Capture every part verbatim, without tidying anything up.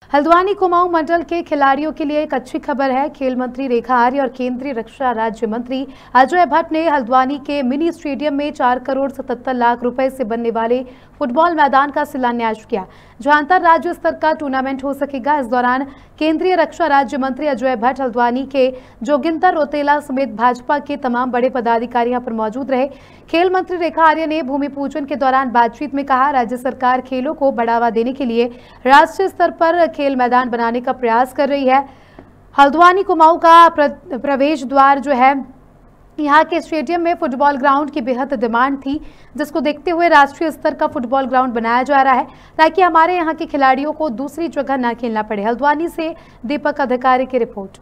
हल्द्वानी कुमाऊं मंडल के खिलाड़ियों के लिए एक अच्छी खबर है। खेल मंत्री रेखा आर्य और केंद्रीय रक्षा राज्य मंत्री अजय भट्ट ने हल्द्वानी के मिनी स्टेडियम में चार करोड़ सतहत्तर लाख रुपए से बनने वाले फुटबॉल मैदान का शिलान्यास किया, जहां अंतर राज्य स्तर का टूर्नामेंट हो सकेगा। इस दौरान केंद्रीय रक्षा राज्य मंत्री अजय भट्ट, हल्द्वानी के जोगिंदर रोतेला समेत भाजपा के तमाम बड़े पदाधिकारी यहां पर मौजूद रहे। खेल मंत्री रेखा आर्य ने भूमि पूजन के दौरान बातचीत में कहा, राज्य सरकार खेलों को बढ़ावा देने के लिए राष्ट्रीय स्तर पर खेल मैदान बनाने का प्रयास कर रही है। हल्द्वानी कुमाऊं का प्रवेश द्वार जो है, यहाँ के स्टेडियम में फुटबॉल ग्राउंड की बेहद डिमांड थी, जिसको देखते हुए राष्ट्रीय स्तर का फुटबॉल ग्राउंड बनाया जा रहा है ताकि हमारे यहाँ के खिलाड़ियों को दूसरी जगह न खेलना पड़े। हल्द्वानी से दीपक अधिकारी की रिपोर्ट।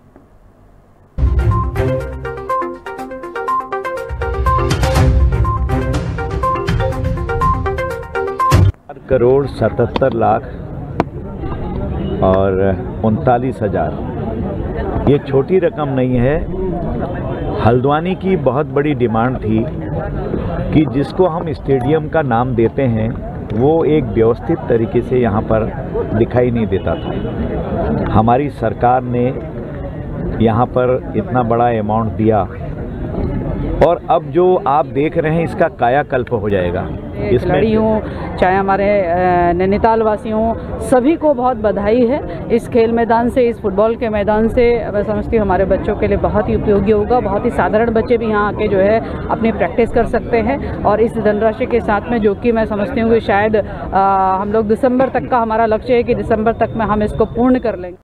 करोड़ सतहत्तर लाख और उनतालीस हजार, ये छोटी रकम नहीं है। हल्द्वानी की बहुत बड़ी डिमांड थी कि जिसको हम स्टेडियम का नाम देते हैं वो एक व्यवस्थित तरीके से यहाँ पर दिखाई नहीं देता था। हमारी सरकार ने यहाँ पर इतना बड़ा अमाउंट दिया और अब जो आप देख रहे हैं इसका कायाकल्प हो जाएगा। खिलाड़ियों, चाहे हमारे नैनीताल वासियों, सभी को बहुत बधाई है। इस खेल मैदान से, इस फुटबॉल के मैदान से मैं समझती हूँ हमारे बच्चों के लिए बहुत ही उपयोगी होगा। बहुत ही साधारण बच्चे भी यहाँ आके जो है अपनी प्रैक्टिस कर सकते हैं और इस धनराशि के साथ में, जो कि मैं समझती हूँ कि शायद आ, हम लोग दिसंबर तक का हमारा लक्ष्य है कि दिसंबर तक में हम इसको पूर्ण कर लेंगे।